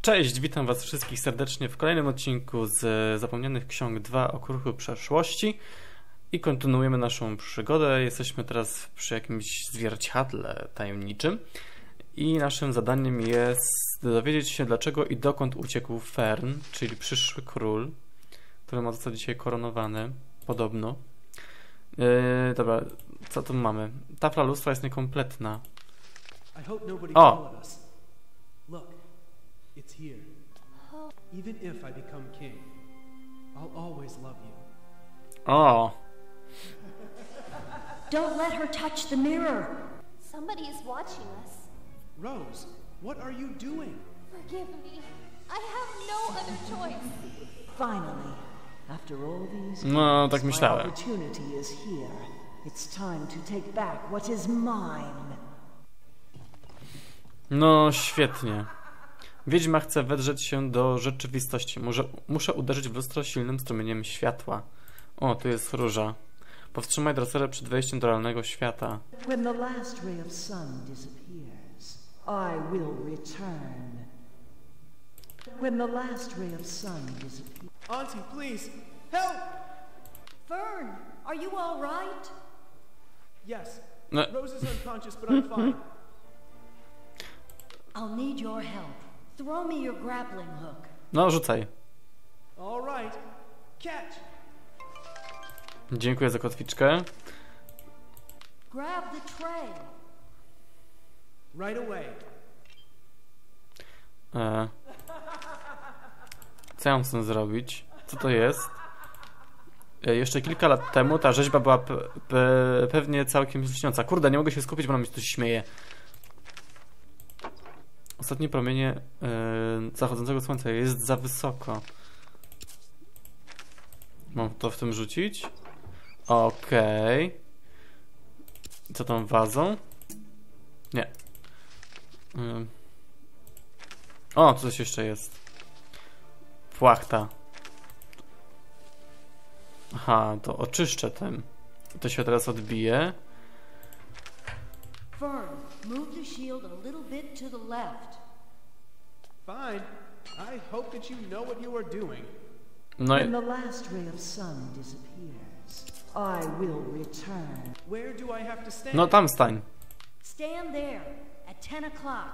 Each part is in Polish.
Cześć, witam was wszystkich serdecznie w kolejnym odcinku z Zapomnianych Ksiąg 2 Okruchy Przeszłości i kontynuujemy naszą przygodę. Jesteśmy teraz przy jakimś zwierciadle tajemniczym i naszym zadaniem jest dowiedzieć się, dlaczego i dokąd uciekł Fern, czyli przyszły król, który ma zostać dzisiaj koronowany, podobno. Dobra, co tu mamy? Tafla lustra jest niekompletna. O! It's here. Even if I become king, I'll always love you. O! Don't let her touch the mirror. Somebody is watching us. Rose, what are you doing? Forgive me. I have no other choice. Finally, after all these No, tak years, myślałem. my opportunity is here. It's time to take back what is mine. No, świetnie. Wiedźma chce wedrzeć się do rzeczywistości. Muszę uderzyć w lustro silnym strumieniem światła. O, tu jest róża. Powstrzymaj Droserę przed wejściem do realnego świata. When the last ray of sun disappears, I will return. When the last ray of sun disappears. Auntie, please, help! Fern, are you all right? Yes. No. Rose is unconscious, but I'm fine. I'll need your help. Throw me your grappling hook. No, rzucaj. All right. Catch! Dziękuję za kotwiczkę. Grab the tray. Right away. Co ja chcę zrobić? Co to jest? Jeszcze kilka lat temu ta rzeźba była pewnie całkiem lśniąca. Kurde, nie mogę się skupić, bo ona mi się tu śmieje. Ostatnie promienie zachodzącego słońca jest za wysoko. Mam to w tym rzucić? Okej. Co tą wazą? Nie. O, tu coś jeszcze jest. Płachta. Aha, to oczyszczę ten. To się teraz odbije. Fern, move the shield a little bit to the left. Fine. I hope that you know what you are doing. No i When the last ray of sun disappears, I will return. Where do I have to stand? no tam stań. Stand there at 10 o'clock.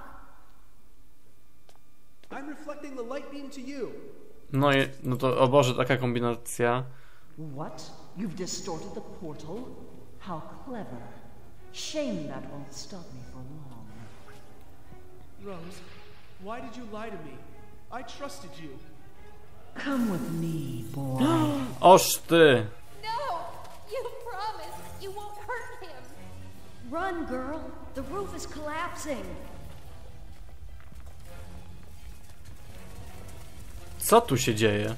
I'm reflecting the light beam to you. No i no to o Boże, taka kombinacja. What? You've distorted the portal? How clever. Shame that won't stop me for long. Rose, why did you lie to me? I trusted you. Come with me, boy. Oż ty! No! You promised you won't hurt him. Run, girl. The roof is collapsing. Co tu się dzieje?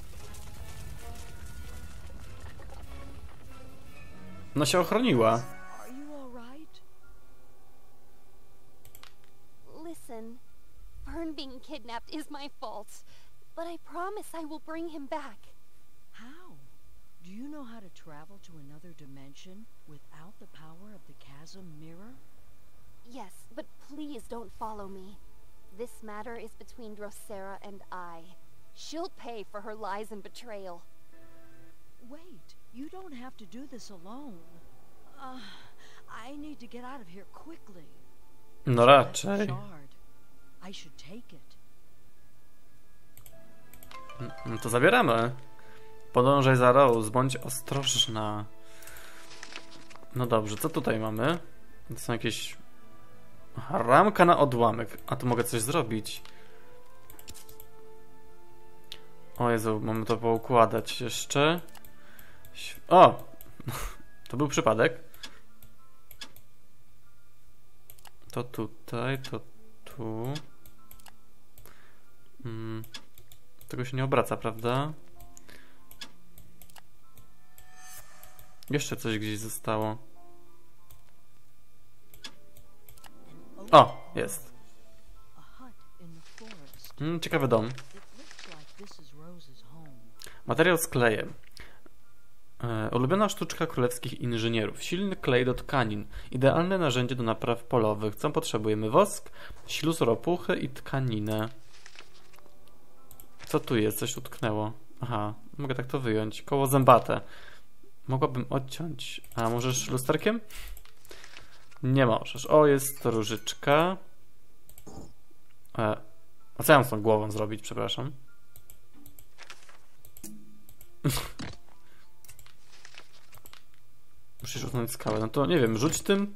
No się ochroniła. Are you all right? Listen, Fern being kidnapped is my fault, but I promise I will bring him back. How? Do you know how to travel to another dimension without the power of the chasm mirror? Yes, but please don't follow me. This matter is between Drosera and I. She'll pay for her lies and betrayal. Wait, you don't have to do this alone. I need to get out of here quickly. No raczej. Shard. I should take it. No to zabieramy. Podążaj za Rose, bądź ostrożna. No dobrze, co tutaj mamy? To są jakieś... Aha, ramka na odłamek. A tu mogę coś zrobić. O Jezu, mamy to poukładać jeszcze. O! To był przypadek. To tutaj, to tu. Tego się nie obraca, prawda? Jeszcze coś gdzieś zostało. O! Jest. A hut in the forest. Ciekawy dom. It looks like this is Rose's home. Materiał z klejem. Ulubiona sztuczka królewskich inżynierów. Silny klej do tkanin. Idealne narzędzie do napraw polowych. Co potrzebujemy? Wosk, śluz ropuchy i tkaninę. Co tu jest? Coś utknęło. Aha, mogę tak to wyjąć. Koło zębate. Mogłabym odciąć. A możesz lusterkiem? Nie możesz. O, jest to różyczka. A co ja mam z tą głową zrobić? Przepraszam. Musisz usunąć skałę. No to nie wiem, rzuć tym.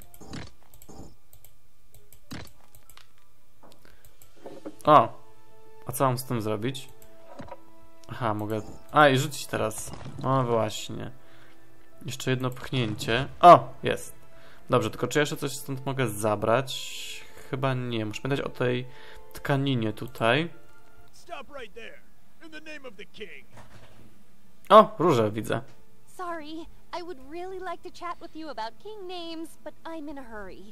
O! A co mam z tym zrobić? Aha, mogę... A, i rzucić teraz. O, właśnie. Jeszcze jedno pchnięcie. O, jest. Dobrze, tylko czy ja jeszcze coś stąd mogę zabrać? Chyba nie. Muszę pamiętać o tej tkaninie tutaj. O, różę widzę. Sorry, I would really like to chat with you about king names, but I'm in a hurry.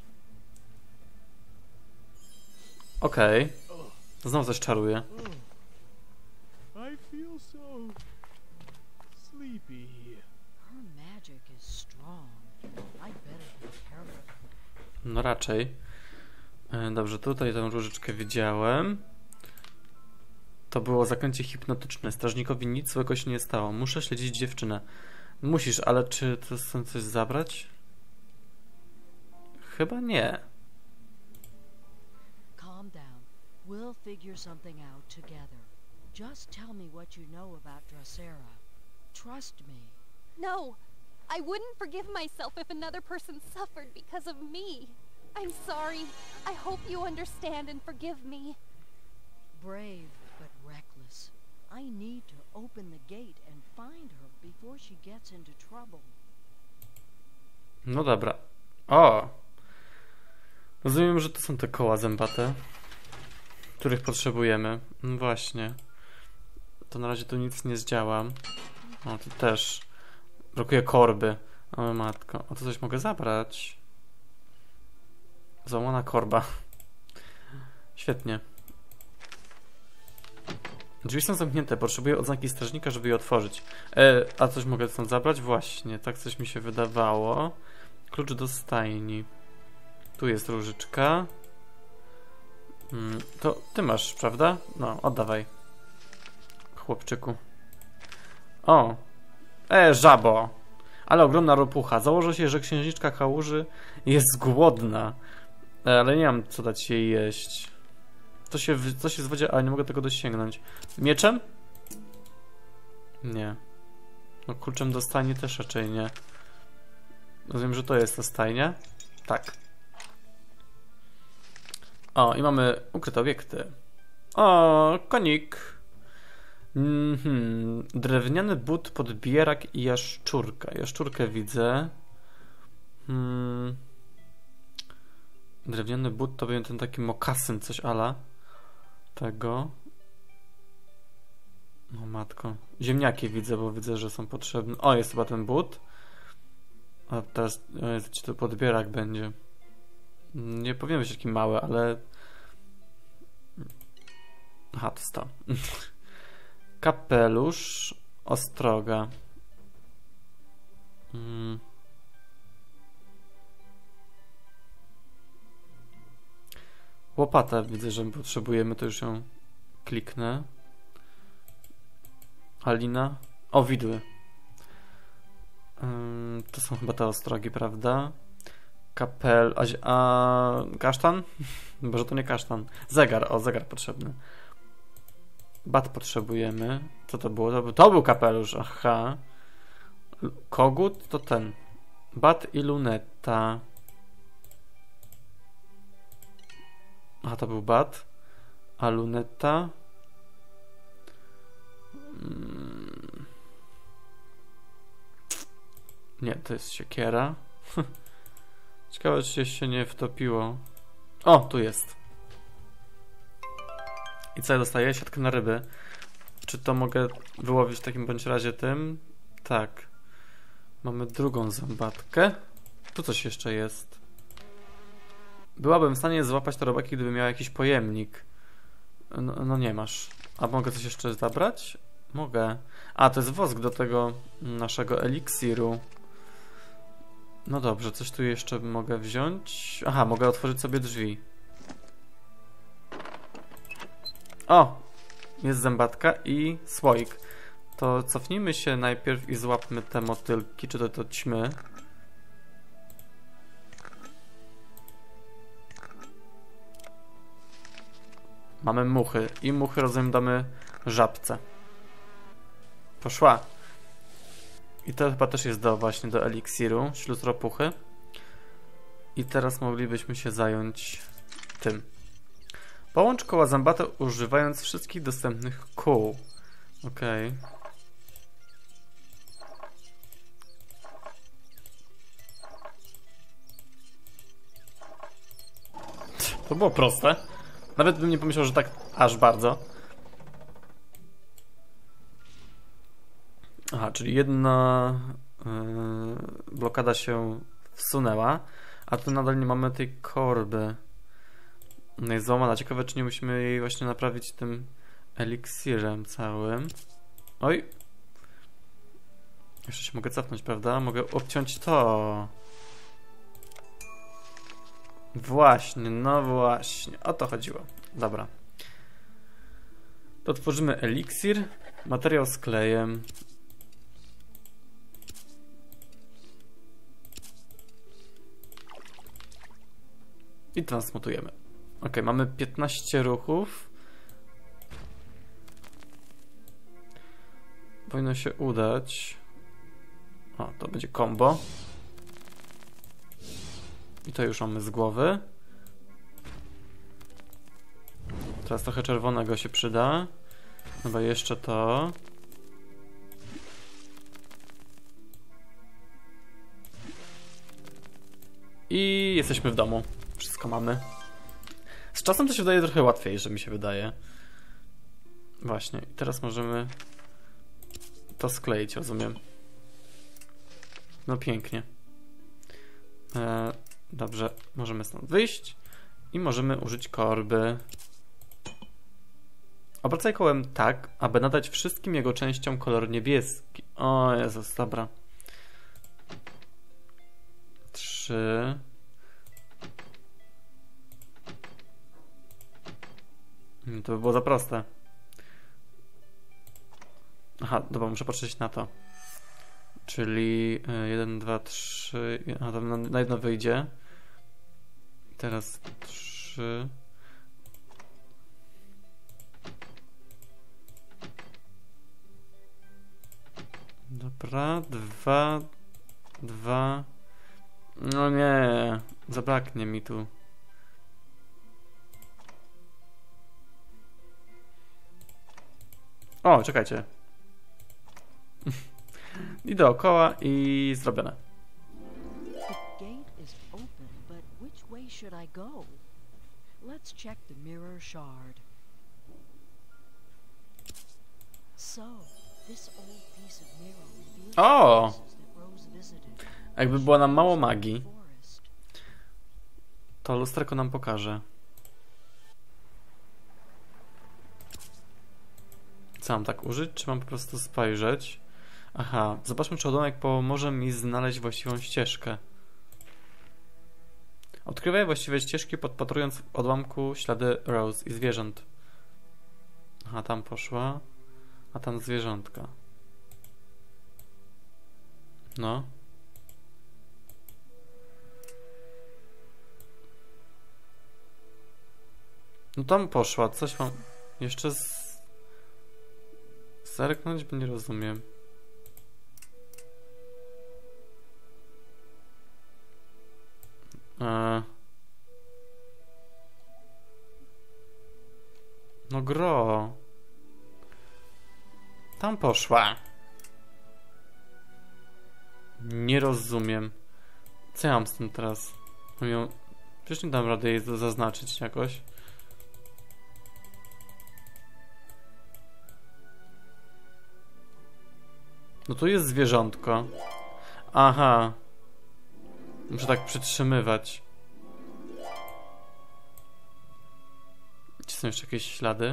Okej. Znowu coś czaruje. I feel so sleepy. Her magic is strong. I better be careful. No raczej. Dobrze, tutaj tę różyczkę widziałem. To było zaklęcie hipnotyczne. Strażnikowi nic złego się nie stało. Muszę śledzić dziewczynę. Musisz, ale czy to chcę coś zabrać? Chyba nie. Calm down. We'll figure something out together. Just tell me what you know about Drosera. Trust me. No, I wouldn't forgive myself if another person suffered because of me. I'm sorry. I hope you understand and forgive me. Brave, but reckless. I need to open the gate and find her before she gets into trouble. No dobra. O! Rozumiem, że to są te koła zębate, których potrzebujemy. No właśnie. To na razie tu nic nie zdziałam. O, tu też. Brakuje korby. O matko. O, to coś mogę zabrać. Złamana korba. Świetnie. Drzwi są zamknięte. Potrzebuję odznaki strażnika, żeby je otworzyć. A coś mogę stąd zabrać? Właśnie. Tak coś mi się wydawało. Klucz do stajni. Tu jest różyczka. To ty masz, prawda? No, oddawaj. Chłopczyku. O! Żabo! Ale ogromna ropucha. Założę się, że księżniczka kałuży jest głodna. Ale nie mam co dać jej jeść. Coś jest w wodzie, ale nie mogę tego dosięgnąć. Mieczem? Nie. No kluczem do stajni też raczej nie. Rozumiem, że to jest ta stajnia? Tak. O, i mamy ukryte obiekty. O, konik. Drewniany but, podbierak i jaszczurka. Jaszczurkę widzę. Drewniany but to będzie ten taki mokasyn, coś ala tego. No matko. Ziemniaki widzę, bo widzę, że są potrzebne. O, jest chyba ten but. A teraz ci to podbierak będzie. Nie powinien być taki mały, ale... Aha, to jest to. Kapelusz, ostroga. Łopata widzę, że potrzebujemy, to już ją kliknę. Alina. O, widły. To są chyba te ostrogi, prawda? Kasztan? Boże, to nie kasztan. Zegar, o, zegar potrzebny. Bat potrzebujemy. Co to było? To był kapelusz, aha. Kogut to ten. Bat i luneta. Aha, to był bat. A luneta. Nie, to jest siekiera. Ciekawe, czy się nie wtopiło. O, tu jest. I co ja dostaję? Siatkę na ryby. Czy to mogę wyłowić w takim bądź razie tym? Tak. Mamy drugą zębatkę. Tu coś jeszcze jest. Byłabym w stanie złapać te robaki, gdyby miał jakiś pojemnik. No nie masz. A mogę coś jeszcze zabrać? Mogę. A, to jest wosk do tego naszego eliksiru. No dobrze, coś tu jeszcze mogę wziąć. Aha, mogę otworzyć sobie drzwi. O! jest zębatka i słoik. To cofnijmy się najpierw i złapmy te motylki, czy to ćmy. Mamy muchy i muchy, rozumiem, damy żabce. Poszła. I to chyba też jest właśnie do eliksiru, śluz ropuchy. I teraz moglibyśmy się zająć tym. Połącz koła zębate używając wszystkich dostępnych kół. Okej. To było proste. Nawet bym nie pomyślał, że tak aż bardzo. Aha, czyli jedna blokada się wsunęła, a tu nadal nie mamy tej korby. Ona jest złamana. Ciekawe, czy nie musimy jej właśnie naprawić tym eliksirem całym. Oj. Jeszcze się mogę cofnąć, prawda? Mogę obciąć to. Właśnie, no właśnie. O to chodziło. Dobra. To tworzymy eliksir. Materiał z klejem. I transmutujemy. Ok, mamy 15 ruchów. Powinno się udać. O, to będzie combo. I to już mamy z głowy. Teraz trochę czerwonego się przyda. Chyba jeszcze to. I jesteśmy w domu. Wszystko mamy. Z czasem to się wydaje trochę łatwiej, że mi się wydaje. Właśnie. I teraz możemy to skleić, rozumiem. No pięknie. Dobrze. Możemy stąd wyjść. I możemy użyć korby. Obracaj kołem tak, aby nadać wszystkim jego częściom kolor niebieski. O Jezus, dobra. 3. To by było za proste. Aha, dobra, muszę patrzeć na to. Czyli 1, 2, 3. A tam na jedno wyjdzie. Teraz 3. Dobra, 2, 2. No nie, zabraknie mi tu. O, czekajcie. I dookoła i zrobione. The gate is open, but which way should I go? Let's check the mirror shard. So, this old piece of mirror reveals O! places that Rose visited. Jakby było nam mało magii, to lusterko nam pokaże. Co mam tak użyć, czy mam po prostu spojrzeć? Aha, zobaczmy, czy odomek pomoże mi znaleźć właściwą ścieżkę. Odkrywaj właściwe ścieżki, podpatrując w odłamku ślady Rose i zwierząt. Aha, tam poszła. A tam zwierzątka. No. No tam poszła. Coś mam jeszcze zerknąć, bo nie rozumiem. No gro. Tam poszła. Nie rozumiem. Co ja mam z tym teraz? Przecież nie dam rady jej zaznaczyć jakoś. No tu jest zwierzątko. Aha. Muszę tak przytrzymywać. Czy są jeszcze jakieś ślady?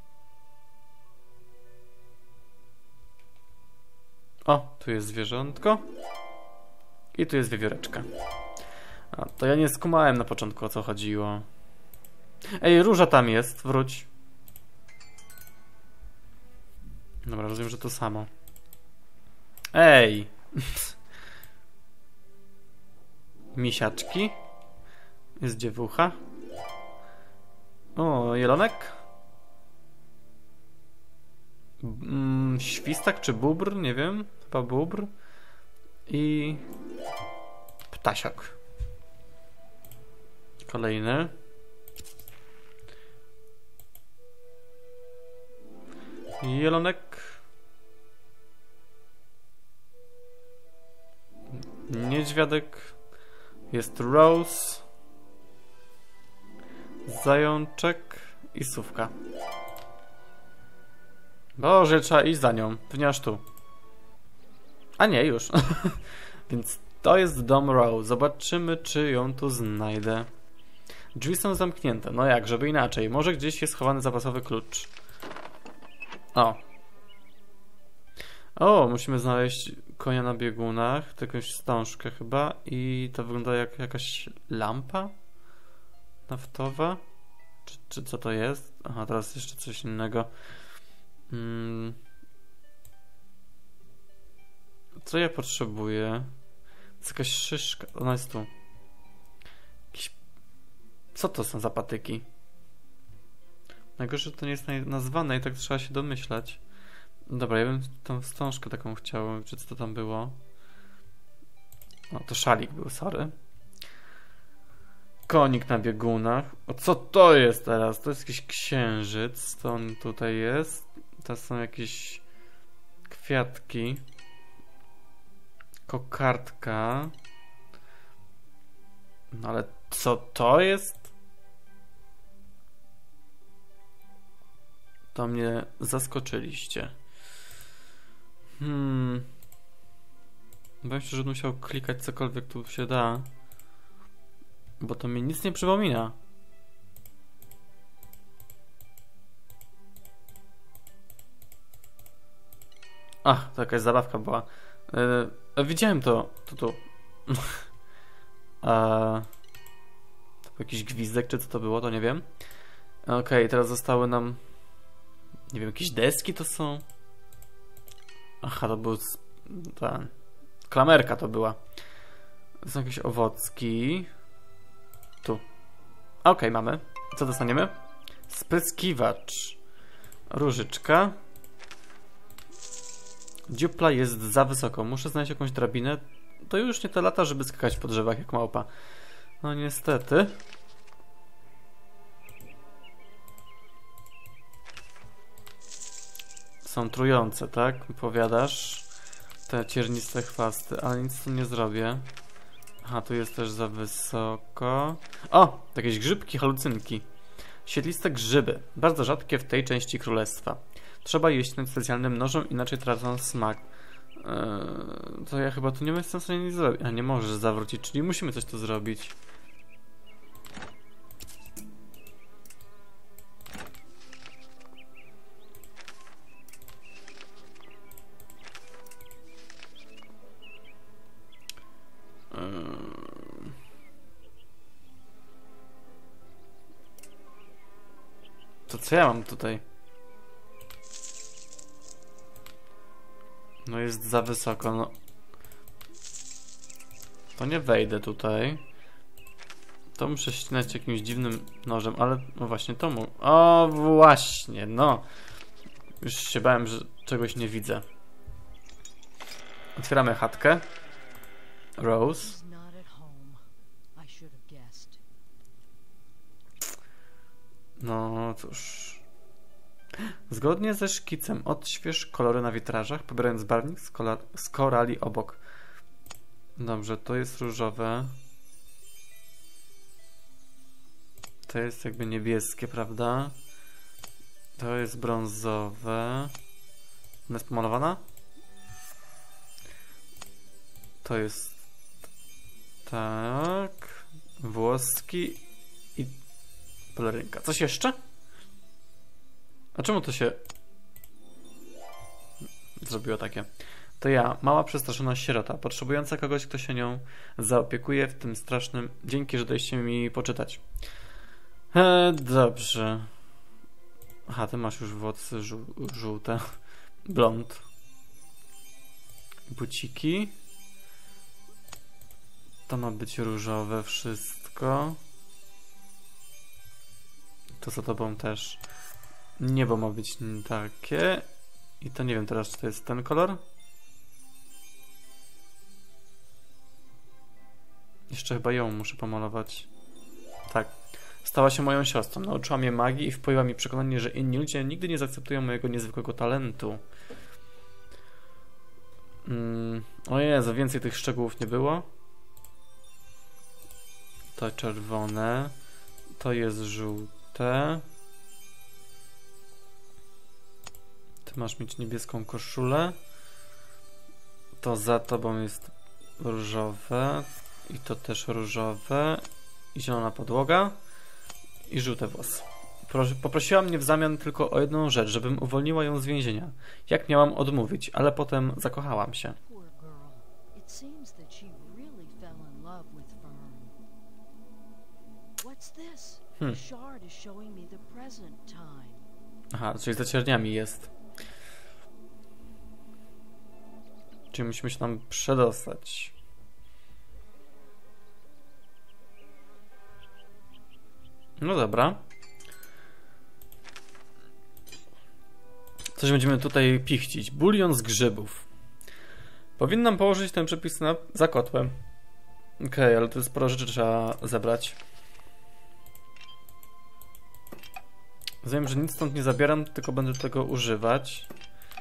O, tu jest zwierzątko. I tu jest wiewióreczka. A, to ja nie skumałem na początku, o co chodziło. Ej, róża tam jest, wróć. Dobra, rozumiem, że to samo. Ej! Misiaczki. Jest dziewucha. O, jelonek. Świstak czy bóbr? Nie wiem. Chyba bóbr. I ptasiak. Kolejny. Jelonek. Niedźwiadek. Jest Rose. Zajączek i sówka. Boże, trzeba iść za nią. Pewnie aż tu. A nie, już. Więc to jest dom Rose. Zobaczymy, czy ją tu znajdę. Drzwi są zamknięte. No jak, żeby inaczej. Może gdzieś jest schowany zapasowy klucz. O. O, musimy znaleźć konia na biegunach. To jakąś wstążkę chyba. I to wygląda jak jakaś lampa naftowa. Czy co to jest? Aha, teraz jeszcze coś innego. Co ja potrzebuję? To jest jakaś szyszka. Ona jest tu. Co to są za patyki? Najgorsze, że to nie jest nazwane i tak trzeba się domyślać. Dobra, ja bym tą wstążkę taką chciał. Czy co to tam było? O, to szalik był, sorry. Konik na biegunach. O, co to jest teraz? To jest jakiś księżyc. To on tutaj jest. To są jakieś kwiatki. Kokardka. No ale co to jest? To mnie zaskoczyliście. Bałem się, że musiał klikać cokolwiek tu się da. Bo to mi nic nie przypomina. Ach, to jakaś zabawka była. Widziałem to. To tu. To był jakiś gwizdek, czy co to było, to nie wiem. Okej, teraz zostały nam... Nie wiem, jakieś deski to są? Aha, to był... Ta... Klamerka to była. To są jakieś owocki. Tu. Okej, mamy. Co dostaniemy? Spryskiwacz. Różyczka. Dziupla jest za wysoko. Muszę znaleźć jakąś drabinę. To już nie te lata, żeby skakać po drzewach jak małpa. No niestety. Są trujące, tak? Powiadasz. Te cierniste chwasty, ale nic tu nie zrobię. Aha, tu jest też za wysoko. O! Jakieś grzybki, halucynki. Siedliste grzyby. Bardzo rzadkie w tej części królestwa. Trzeba jeść tym specjalnym nożem, inaczej tracą smak. To ja chyba tu nie jestem w stanie nic zrobić. A nie możesz zawrócić, czyli musimy coś tu zrobić. To co ja mam tutaj? No jest za wysoko, no. To nie wejdę tutaj. To muszę ścinać jakimś dziwnym nożem, ale no właśnie to mu... O właśnie, no. Już się bałem, że czegoś nie widzę. Otwieramy chatkę. Rose. No cóż. Zgodnie ze szkicem odśwież kolory na witrażach, pobierając barwnik z korali obok. Dobrze, to jest różowe. To jest jakby niebieskie, prawda? To jest brązowe. Ona jest pomalowana? To jest... Tak... Włoski i pelerynka. Coś jeszcze? A czemu to się zrobiło takie? To ja, mała przestraszona sierota, potrzebująca kogoś, kto się nią zaopiekuje w tym strasznym... Dzięki, że daliście mi poczytać. Dobrze. Aha, ty masz już włosy żółte. Blond. Buciki. To ma być różowe wszystko. To za tobą też. Niebo ma być takie. I to nie wiem teraz, czy to jest ten kolor. Jeszcze chyba ją muszę pomalować. Tak. Stała się moją siostrą. Nauczyła mnie magii i wpoiła mi przekonanie, że inni ludzie nigdy nie zaakceptują mojego niezwykłego talentu. O Jezu, więcej tych szczegółów nie było. To czerwone. To jest żółte. Ty masz mieć niebieską koszulę. To za tobą jest różowe. I to też różowe. I zielona podłoga. I żółte włosy. Poprosiła mnie w zamian tylko o jedną rzecz, żebym uwolniła ją z więzienia. Jak miałam odmówić, ale potem zakochałam się. Poor girl. It seems that she really fell in love with Fern. What's this? The shard is showing me the present time. Aha, czyli za cierniami jest. Czyli musimy się tam przedostać. No dobra. Coś będziemy tutaj pichcić. Bulion z grzybów. Powinnam położyć ten przepis za kotłem. Okej, ale to jest sporo rzeczy trzeba zebrać. Rozumiem, że nic stąd nie zabieram, tylko będę tego używać.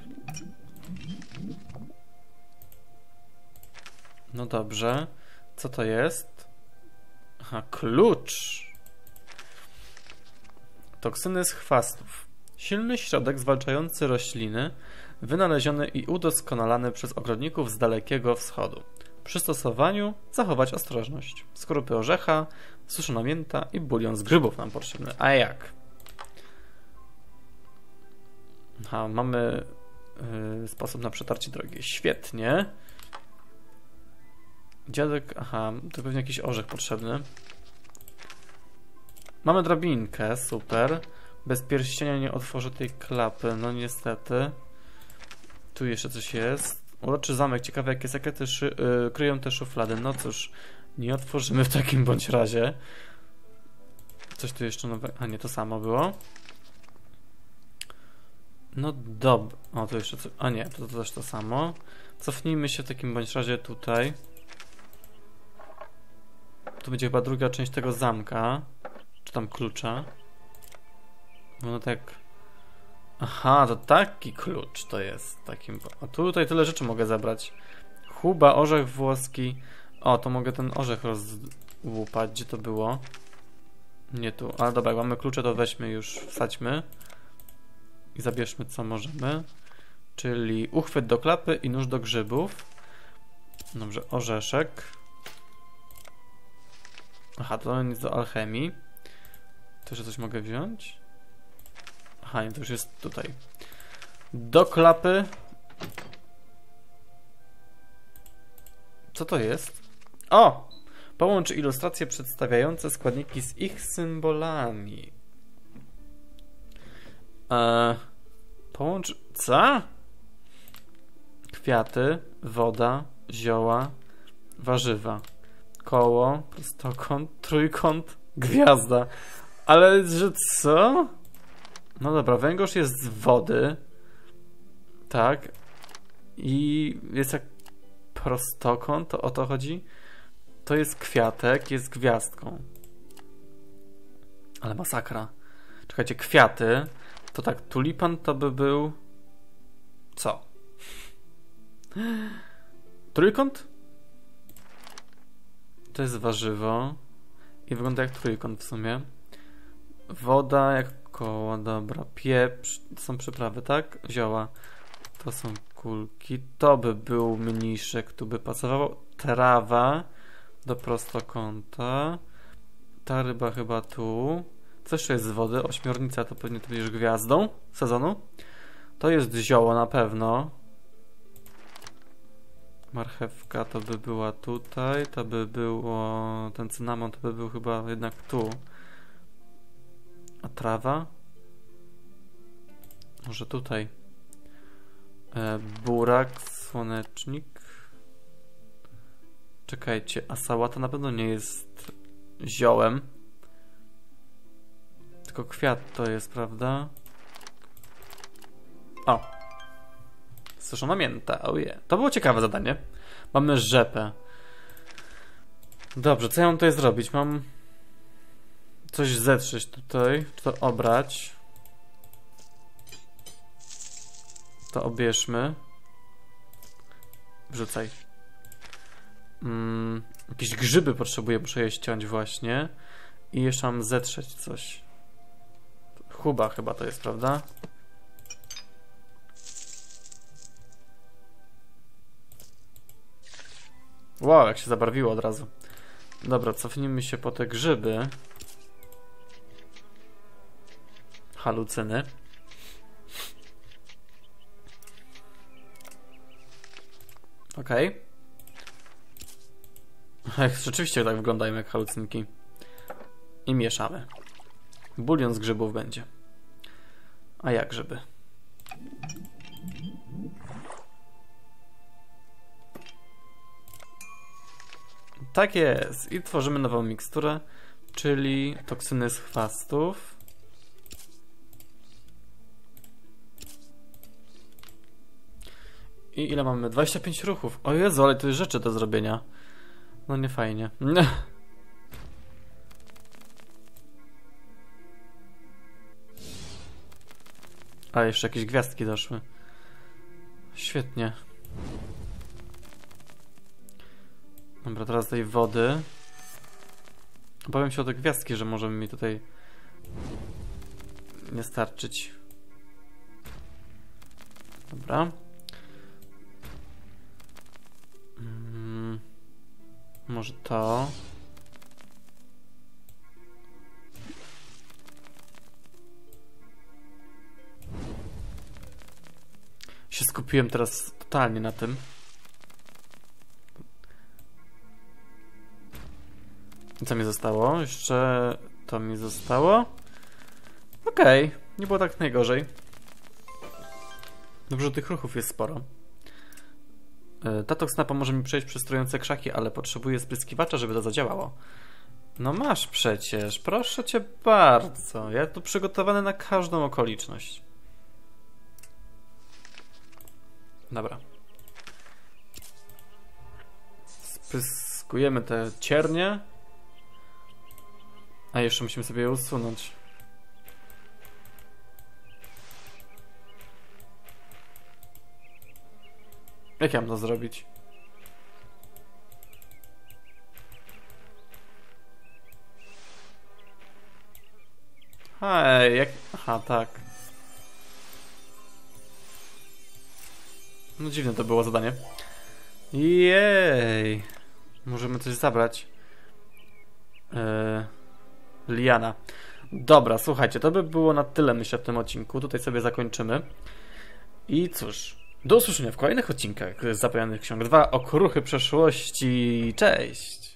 No dobrze. Co to jest? Aha, klucz. Toksyny z chwastów. Silny środek zwalczający rośliny, wynaleziony i udoskonalany przez ogrodników z Dalekiego Wschodu. Przy stosowaniu zachować ostrożność. Skorupy orzecha, suszona mięta i bulion z grzybów nam potrzebny. A jak? Aha, mamy sposób na przetarcie drogi. Świetnie. Dziadek, aha, to pewnie jakiś orzech potrzebny. Mamy drabinkę, super. Bez pierścienia nie otworzę tej klapy, no niestety. Tu jeszcze coś jest. Uroczy zamek, ciekawe jakie sekrety kryją te szuflady. No cóż, nie otworzymy w takim bądź razie. Coś tu jeszcze nowego. A nie, to samo było. No dobra. O, to jeszcze coś. A nie, to też to samo. Cofnijmy się w takim bądź razie tutaj. Tu będzie chyba druga część tego zamka. Czy tam klucza. No tak. Aha, to taki klucz to jest. Takim. A tutaj tyle rzeczy mogę zabrać. Huba, orzech włoski. O, to mogę ten orzech rozłupać. Gdzie to było? Nie tu. Ale dobra, jak mamy klucze, to weźmy już, wsadźmy. I zabierzmy co możemy. Czyli uchwyt do klapy i nóż do grzybów. Dobrze, orzeszek. Aha, to nic do alchemii. To jeszcze coś mogę wziąć? Aha, nie, to już jest tutaj. Do klapy. Co to jest? O! Połącz ilustracje przedstawiające składniki z ich symbolami. Połącz... Co? Kwiaty, woda, zioła, warzywa. Koło, prostokąt, trójkąt, gwiazda. Ale że co? No dobra, węgorz jest z wody. Tak. I jest jak prostokąt, to o to chodzi. To jest kwiatek, jest gwiazdką. Ale masakra. Czekajcie, kwiaty. To tak, tulipan to by był... Co? Trójkąt? To jest warzywo. I wygląda jak trójkąt w sumie. Woda jak koło, dobra. Pieprz, to są przyprawy, tak? Zioła. To są kulki. To by był mniszek, tu by pasowało. Trawa do prostokąta. Ta ryba chyba tu. Co jeszcze jest z wody? Ośmiornica to pewnie to będziesz gwiazdą sezonu. To jest zioło na pewno. Marchewka to by była tutaj. To by było... Ten cynamon to by był chyba jednak tu. A trawa? Może tutaj. Burak, słonecznik. Czekajcie, a sałata na pewno nie jest ziołem. Tylko kwiat to jest, prawda? O! Suszona mięta, oje. To było ciekawe zadanie. Mamy rzepę. Dobrze, co ja mam tutaj zrobić? Mam coś zetrzeć tutaj. Czy to obrać? To obierzmy. Wrzucaj. Jakieś grzyby potrzebuję, muszę je ściąć właśnie. I jeszcze mam zetrzeć coś. Chuba chyba to jest, prawda? Wow, jak się zabarwiło od razu. Dobra, cofnijmy się po te grzyby. Halucyny. Okej. Rzeczywiście tak wyglądają jak halucynki. I mieszamy. Bulion z grzybów będzie. A jak grzyby? Tak jest. I tworzymy nową miksturę, czyli toksyny z chwastów. I ile mamy? 25 ruchów. O Jezu, ale to jest rzeczy do zrobienia. No nie fajnie. A jeszcze jakieś gwiazdki doszły. Świetnie. Dobra, teraz tej wody. Obawiam się o te gwiazdki, że może mi tutaj nie starczyć. Dobra. Może to. Się skupiłem teraz totalnie na tym. I co mi zostało? Jeszcze to mi zostało. Okej, nie było tak najgorzej. Dobrze, tych ruchów jest sporo. Ta toksyna pomoże mi przejść przez trujące krzaki, ale potrzebuję spryskiwacza, żeby to zadziałało. No masz przecież, proszę cię bardzo. Ja tu przygotowany na każdą okoliczność. Dobra. Spryskujemy te ciernie. A jeszcze musimy sobie je usunąć. Jak ja mam to zrobić? Hej, jak... Aha, tak. No dziwne to było zadanie. Jej. Możemy coś zabrać. Liana. Dobra, słuchajcie, to by było na tyle, myślę, w tym odcinku. Tutaj sobie zakończymy. I cóż, do usłyszenia w kolejnych odcinkach z Zapomnianych Ksiąg 2 Okruchy Przeszłości. Cześć!